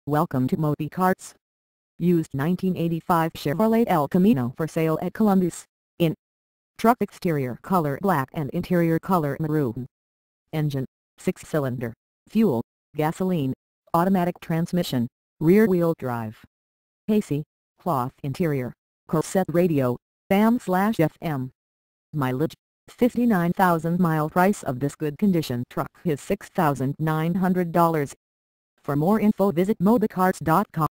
Welcome to Moby Carts. Used 1985 Chevrolet El Camino for sale at Columbus. In truck exterior color black and interior color maroon. Engine 6-cylinder. Fuel gasoline. Automatic transmission. Rear-wheel drive. AC cloth interior. Cassette radio. AM/FM. Mileage 59,000 mile. Price of this good condition truck is $6,900. For more info visit mobycarts.com.